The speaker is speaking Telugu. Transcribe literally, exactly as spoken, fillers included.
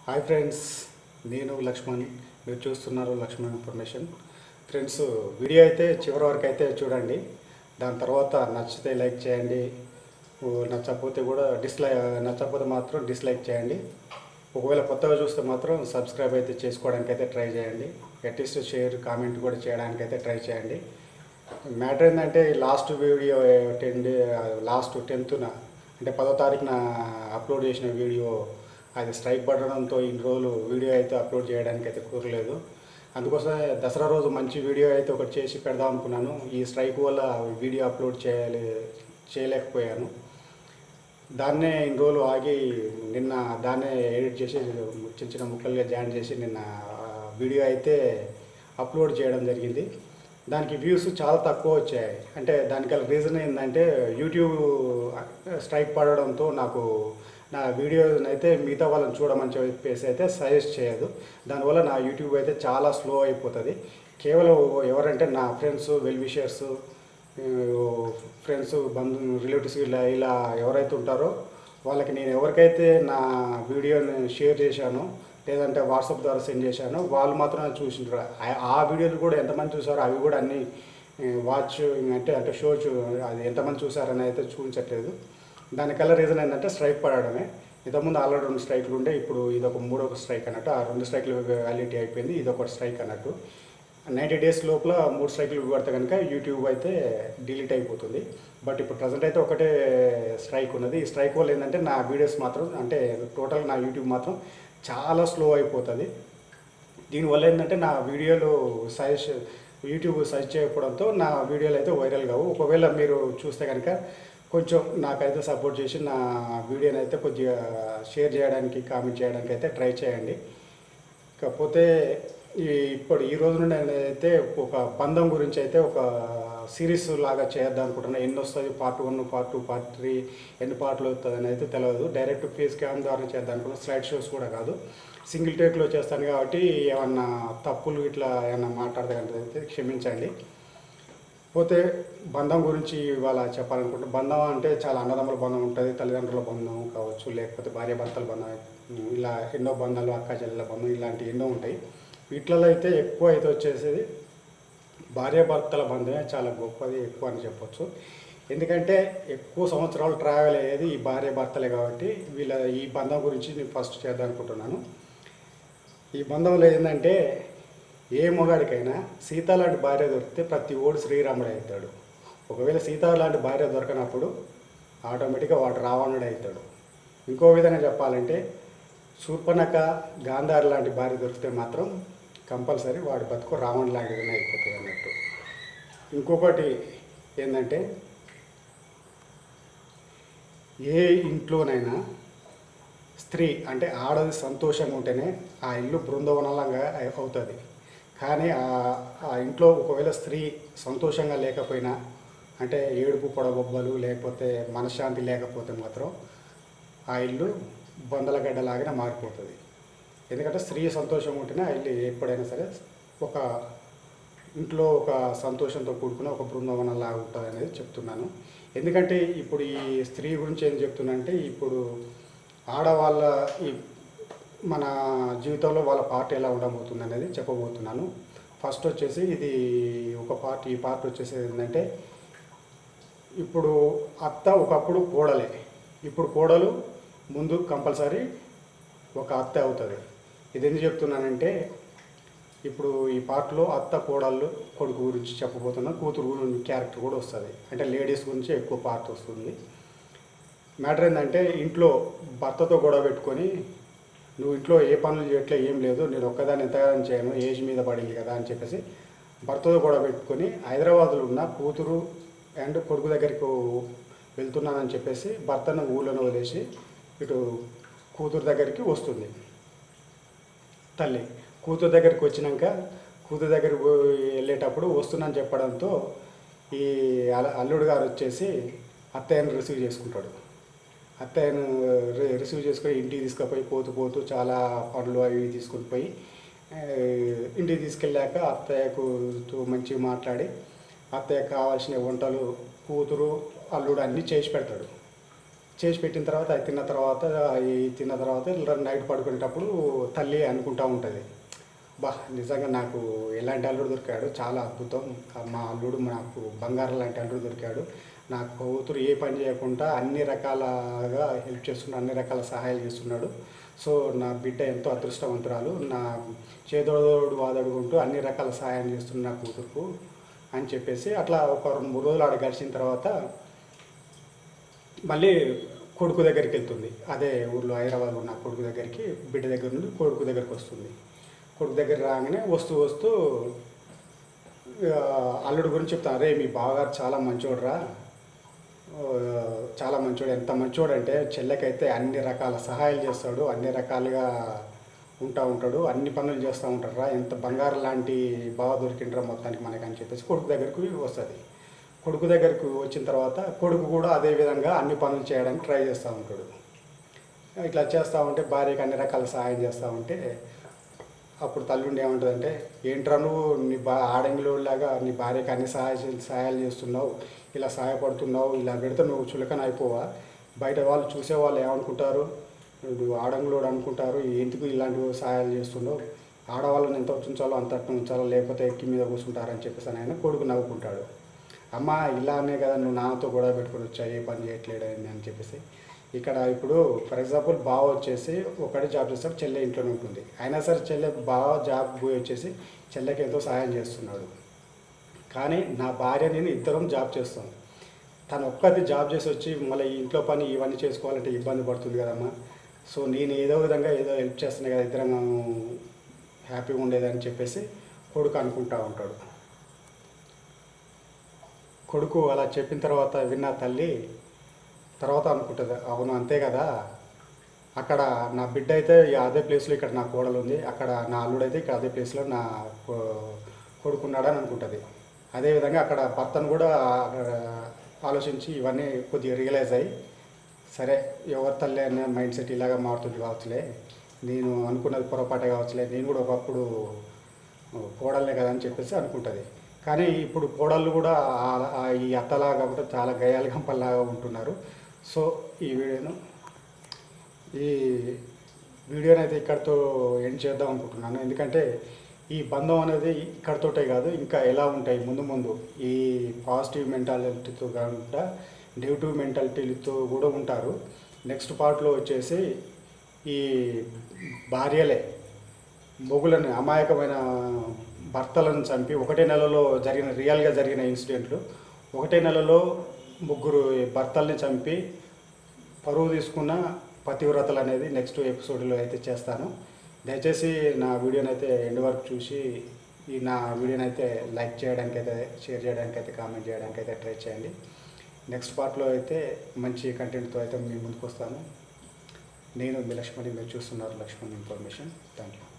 హాయ్ ఫ్రెండ్స్, నేను లక్ష్మణ్. మీరు చూస్తున్నారు లక్ష్మణ్ ఇన్ఫర్మేషన్. ఫ్రెండ్స్, వీడియో అయితే చివరి వరకు అయితే చూడండి. దాని తర్వాత నచ్చితే లైక్ చేయండి, ఓ నచ్చకపోతే కూడా డిస్లైక్ నచ్చకపోతే మాత్రం డిస్లైక్ చేయండి. ఒకవేళ కొత్తగా చూస్తే మాత్రం సబ్స్క్రైబ్ అయితే చేసుకోవడానికి అయితే ట్రై చేయండి. అట్లీస్ట్ షేర్ కామెంట్ కూడా చేయడానికి అయితే ట్రై చేయండి. మ్యాటర్ ఏంటంటే last video ten day last టెన్త్న అంటే పదో తారీఖున అప్లోడ్ చేసిన వీడియో అది స్ట్రైక్ పడడంతో ఇన్ని రోజులు వీడియో అయితే అప్లోడ్ చేయడానికి అయితే కుదరలేదు. అందుకోసమే దసరా రోజు మంచి వీడియో అయితే ఒకటి చేసి పెడదాం అనుకున్నాను. ఈ స్ట్రైక్ వల్ల వీడియో అప్లోడ్ చేయాలి చేయలేకపోయాను. దాన్నే ఇన్ని రోజులు ఆగి నిన్న దాన్నే ఎడిట్ చేసి చిన్న చిన్న ముక్కలుగా జాయిన్ చేసి నిన్న వీడియో అయితే అప్లోడ్ చేయడం జరిగింది. దానికి వ్యూస్ చాలా తక్కువ వచ్చాయి. అంటే దానికి రీజన్ ఏంటంటే యూట్యూబ్ స్ట్రైక్ పడడంతో నాకు నా వీడియోని అయితే మిగతా వాళ్ళని చూడమని చెప్పేసి అయితే సజెస్ట్ చేయదు. దానివల్ల నా యూట్యూబ్ అయితే చాలా స్లో అయిపోతుంది. కేవలం ఎవరంటే నా ఫ్రెండ్స్, వెల్ విషర్స్, ఫ్రెండ్స్, బంధు రిలేటివ్స్ ఇలా ఇలా ఎవరైతే ఉంటారో వాళ్ళకి నేను ఎవరికైతే నా వీడియోని షేర్ చేశానో లేదంటే వాట్సాప్ ద్వారా సెండ్ చేశానో వాళ్ళు మాత్రమే చూసింటారు. ఆ వీడియోలు కూడా ఎంతమంది చూసారో అవి కూడా అన్నీ వాచ్ అంటే అంటే షో చూ అది ఎంతమంది చూసారని అయితే చూపించట్లేదు. దానికల్లా రీజన్ ఏంటంటే స్ట్రైక్ పడడమే. ఇంతకుముందు ఆల్రెడీ రెండు స్ట్రైక్లు ఉండే, ఇప్పుడు ఇదొక మూడొక స్ట్రైక్ అన్నట్టు. ఆ రెండు స్ట్రైక్లు వ్యాలిడిటీ అయిపోయింది, ఇదొక స్ట్రైక్ అన్నట్టు. నైంటీ డేస్ లోపల మూడు స్ట్రైక్లు పడితే కనుక యూట్యూబ్ అయితే డిలీట్ అయిపోతుంది. బట్ ఇప్పుడు ప్రజెంట్ అయితే ఒకటే స్ట్రైక్ ఉన్నది. ఈ స్ట్రైక్ వల్ల ఏంటంటే నా వీడియోస్ మాత్రం అంటే టోటల్ నా యూట్యూబ్ మాత్రం చాలా స్లో అయిపోతుంది. దీనివల్ల ఏంటంటే నా వీడియోలు సజెస్ట్ యూట్యూబ్ సజెస్ట్ చేయకపోవడంతో నా వీడియోలు అయితే వైరల్ కావు. ఒకవేళ మీరు చూస్తే కనుక కొంచెం నాకైతే సపోర్ట్ చేసి నా వీడియోని అయితే కొద్దిగా షేర్ చేయడానికి, కామెంట్ చేయడానికి అయితే ట్రై చేయండి. కాకపోతే ఈ ఇప్పుడు ఈ రోజు నుండి అయితే ఒక బంధం గురించి అయితే ఒక సిరీస్ లాగా చేద్దాం అనుకుంటున్నా. ఎన్ని వస్తుంది, part one, part two, part three, ఎన్ని పార్ట్లు వస్తుందని అయితే తెలియదు. డైరెక్ట్ ఫేస్ క్యామ్ ద్వారా చేద్దాం అనుకున్నా. స్లైడ్ షోస్ కూడా కాదు, సింగిల్ టేక్లో చేస్తాను కాబట్టి ఏమన్నా తప్పులు ఇట్లా ఏమన్నా మాట్లాడదానికి అయితే క్షమించండి. పోతే బంధం గురించి ఇవాళ చెప్పాలనుకుంటే, బంధం అంటే చాలా అన్నదమ్ముల బంధం ఉంటుంది, తల్లిదండ్రుల బంధం కావచ్చు, లేకపోతే భార్యాభర్తల బంధం, ఇలా ఎన్నో బంధాలు, అక్క చెల్లెల బంధం, ఇలాంటి ఎన్నో ఉంటాయి. వీటిలలో అయితే ఎక్కువ అయితే వచ్చేసేది భార్యాభర్తల బంధమే చాలా గొప్పది, ఎక్కువ అని చెప్పొచ్చు. ఎందుకంటే ఎక్కువ సంవత్సరాలు ట్రావెల్ అయ్యేది ఈ భార్యాభర్తలే కాబట్టి వీళ్ళ ఈ బంధం గురించి నేను ఫస్ట్ చేద్దాం అనుకుంటున్నాను. ఈ బంధంలో ఏంటంటే ఏ మొగాడికైనా సీత లాంటి భార్య దొరికితే ప్రతి ఓడు శ్రీరాముడు అవుతాడు. ఒకవేళ సీత లాంటి భార్య దొరకనప్పుడు ఆటోమేటిక్గా వాడు రావణుడు అవుతాడు. ఇంకో విధంగా చెప్పాలంటే శూర్పణఖ, గాంధారి లాంటి భార్య దొరికితే మాత్రం కంపల్సరీ వాడి బతుకు రావణ్ లాంటిగానే అయిపోతుంది అన్నట్టు. ఇంకొకటి ఏంటంటే ఏ ఇంట్లోనైనా స్త్రీ అంటే ఆడది సంతోషంగా ఉంటేనే ఆ ఇల్లు బృందవనంలాగా అవుతుంది. కానీ ఆ ఇంట్లో ఒకవేళ స్త్రీ సంతోషంగా లేకపోయినా అంటే ఏడుపు పొడబొబ్బలు లేకపోతే మనశ్శాంతి లేకపోతే మాత్రం ఆ ఇల్లు బొందలగడ్డలాగానే మారిపోతుంది. ఎందుకంటే స్త్రీ సంతోషంగా ఉంటేనే ఆ ఇల్లు ఎప్పుడైనా సరే ఒక ఇంట్లో ఒక సంతోషంతో కూడుకున్న ఒక బృందవనంలాగా ఉంటుంది అనేది చెప్తున్నాను. ఎందుకంటే ఇప్పుడు ఈ స్త్రీ గురించి ఏం చెప్తున్నానంటే, ఇప్పుడు ఆడవాళ్ళ ఈ మన జీవితంలో వాళ్ళ పార్ట్ ఎలా ఉండబోతుంది అనేది చెప్పబోతున్నాను. ఫస్ట్ వచ్చేసి ఇది ఒక పార్ట్ ఈ పార్ట్ వచ్చేసి ఏంటంటే, ఇప్పుడు అత్త ఒకప్పుడు కోడలే, ఇప్పుడు కోడలు ముందు కంపల్సరీ ఒక అత్త అవుతుంది. ఇది ఎందుకు చెప్తున్నానంటే, ఇప్పుడు ఈ పార్ట్లో అత్త, కోడళ్ళు, కొడుకు గురించి చెప్పబోతున్నాను. కూతురు గురించి క్యారెక్టర్ కూడా వస్తుంది. అంటే లేడీస్ గురించి ఎక్కువ పార్ట్ వస్తుంది. మ్యాటర్ ఏంటంటే, ఇంట్లో భర్తతో గొడవ పెట్టుకొని నువ్వు ఇంట్లో ఏ పనులు చేయట్లే, ఏం లేదు, నేను ఒక్కదాన్ని ఎంతగానో చేయను, ఏజ్ మీద పడింది కదా అని చెప్పేసి భర్తతో గొడవ పెట్టుకొని హైదరాబాద్లో ఉన్న కూతురు అండ్ కొడుకు దగ్గరికి వెళ్తున్నానని చెప్పేసి భర్తను ఊళ్ళోనే వదిలేసి ఇటు కూతురు దగ్గరికి వస్తుంది తల్లి. కూతురు దగ్గరికి వచ్చినాక కూతురు దగ్గరికి వెళ్ళేటప్పుడు వస్తున్నానని చెప్పడంతో ఈ అల్లుడు గారు వచ్చేసి అత్తయ్యను రిసీవ్ చేసుకుంటాడు. అత్తయ్యను రిసీవ్ చేసుకొని ఇంటికి తీసుకుపోయి పోతూ పోతూ చాలా పనులు అవి తీసుకొని పోయి ఇంటికి తీసుకెళ్ళాక అత్తయ్యకు మంచిగా మాట్లాడి అత్తయ్యకు కావాల్సిన వంటలు కూతురు, అల్లుడు అన్నీ చేసి పెడతాడు. చేసి పెట్టిన తర్వాత అది తిన్న తర్వాత ఈ తిన్న తర్వాత నైట్ పడుకునేటప్పుడు తల్లి అనుకుంటూ ఉంటుంది, బా నిజంగా నాకు ఎలాంటి అల్లుడు దొరికాడు, చాలా అద్భుతం, మా అల్లుడు నాకు బంగారం లాంటి అల్లుడు దొరికాడు, నా కూతురు ఏ పని చేయకుండా అన్ని రకాలుగా హెల్ప్ చేస్తున్నాడు, అన్ని రకాల సహాయాలు చేస్తున్నాడు, సో నా బిడ్డ ఎంతో అదృష్టవంతురాలు, నా చేదోడు వాదడుకుంటూ అన్ని రకాల సహాయం చేస్తుంది నా కూతురుకు అని చెప్పేసి అట్లా ఒక రెండు మూడు రోజులు ఆడ గడిచిన తర్వాత మళ్ళీ కొడుకు దగ్గరికి వెళ్తుంది. అదే ఊర్లో హైదరాబాద్లో ఉన్న కొడుకు దగ్గరికి బిడ్డ దగ్గర నుండి కొడుకు దగ్గరికి వస్తుంది. కొడుకు దగ్గర రాగానే వస్తూ వస్తూ అల్లుడు గురించి చెప్తాను, రే మీ బావగారు చాలా మంచోడురా, చాలా మంచోడు, ఎంత మంచోడు అంటే చెల్లెకైతే అన్ని రకాల సహాయాలు చేస్తాడు, అన్ని రకాలుగా ఉంటా ఉంటాడు, అన్ని పనులు చేస్తూ ఉంటారా, ఎంత బంగారం లాంటి బావ దొరికిండ్రా మొత్తానికి మనకి అని చెప్పేసి కొడుకు దగ్గరికి వస్తుంది. కొడుకు దగ్గరికి వచ్చిన తర్వాత కొడుకు కూడా అదే విధంగా అన్ని పనులు చేయడానికి ట్రై చేస్తూ ఉంటాడు. ఇట్లా చేస్తూ ఉంటే భార్యకి అన్ని రకాల సహాయం చేస్తూ ఉంటే అప్పుడు తల్లుండి ఏమంటుందంటే, ఏంట్రా నువ్వు నీ బా ఆడంగిలోలాగా నీ భార్యకి అన్ని సహాయ సహాయాలు చేస్తున్నావు, ఇలా సహాయపడుతున్నావు, ఇలా పెడితే నువ్వు చులకన అయిపోవా, బయట వాళ్ళు చూసే వాళ్ళు ఏమనుకుంటారు, నువ్వు ఆడంగులోడు అనుకుంటారు, ఎందుకు ఇలాంటి సహాయాలు చేస్తున్నావు, ఆడవాళ్ళని ఎంత ఉంచాలో అంత ఉంచాలో, లేకపోతే ఎక్కి మీద కూర్చుంటారని చెప్పేసి ఆయన కొడుకు నవ్వుకుంటాడు. అమ్మ ఇలానే కదా నువ్వు నాతో గొడవ పెట్టుకుని వచ్చా, ఏ పని చేయట్లేడు అని చెప్పేసి. ఇక్కడ ఇప్పుడు ఫర్ ఎగ్జాంపుల్ బావ వచ్చేసి ఒకటి జాబ్ చేస్తాడు, చెల్లె ఇంట్లోనే ఉంటుంది, అయినా సరే చెల్లె బావ జాబ్ పోయి వచ్చేసి చెల్లెకి ఎంతో సహాయం చేస్తున్నాడు. కానీ నా భార్య నేను ఇద్దరం జాబ్ చేస్తాం, తను ఒక్కది జాబ్ చేసి వచ్చి మళ్ళీ ఇంట్లో పని ఇవన్నీ చేసుకోవాలంటే ఇబ్బంది పడుతుంది కదమ్మా, సో నేను ఏదో విధంగా ఏదో హెల్ప్ చేస్తున్నా కదా, ఇద్దరం హ్యాపీగా ఉండేదని చెప్పేసి కొడుకు అనుకుంటూ ఉంటాడు. కొడుకు అలా చెప్పిన తర్వాత విన్న తల్లి తర్వాత అనుకుంటుంది, అవును అంతే కదా, అక్కడ నా బిడ్డ అయితే అదే ప్లేస్లో ఇక్కడ నా కోడలు ఉంది, అక్కడ నా అల్లుడైతే ఇక్కడ అదే ప్లేస్లో నా కొడుకున్నాడని అనుకుంటుంది. అదేవిధంగా అక్కడ భర్తను కూడా ఆలోచించి ఇవన్నీ కొద్దిగా రియలైజ్ అయ్యి, సరే ఎవరి తల్లి అనే మైండ్ సెట్ ఇలాగా మారుతుంది కావచ్చులే, నేను అనుకున్నది పొరపాటే కావచ్చులే, నేను కూడా ఒకప్పుడు కోడలే కదా అని చెప్పేసి అనుకుంటుంది. కానీ ఇప్పుడు కోడళ్ళు కూడా ఈ అత్తలాగా కూడా చాలా గయాల గంపల్లాగా ఉంటున్నారు. సో ఈ వీడియోను ఈ వీడియోని అయితే ఇక్కడితో ఎండ్ చేద్దాం అనుకుంటున్నాను. ఎందుకంటే ఈ బంధం అనేది ఇక్కడితోటే కాదు, ఇంకా ఎలా ఉంటాయి ముందు ముందు ఈ పాజిటివ్ మెంటాలిటీతో కాకుండా నెగిటివ్ మెంటాలిటీతో కూడా ఉంటారు. నెక్స్ట్ పార్ట్లో వచ్చేసి ఈ భార్యలే మొగులని అమాయకమైన భర్తలను చంపి ఒకటే నెలలో జరిగిన రియల్గా జరిగిన ఇన్సిడెంట్లు, ఒకటే నెలలో ముగ్గురు భర్తల్ని చంపి పరువు తీసుకున్న పతివ్రతలు అనేది నెక్స్ట్ ఎపిసోడ్లో అయితే చేస్తాను. దయచేసి నా వీడియోని అయితే ఎండ్ వరకు చూసి ఈ నా వీడియోని అయితే లైక్ చేయడానికి అయితే, షేర్ చేయడానికి అయితే, కామెంట్ చేయడానికి అయితే ట్రై చేయండి. నెక్స్ట్ పార్ట్లో అయితే మంచి కంటెంట్తో అయితే మీ ముందుకు వస్తాను. నేను మీ లక్ష్మణి, మీరు చూస్తున్నారు లక్ష్మణ్ ఇన్ఫర్మేషన్. Thank you.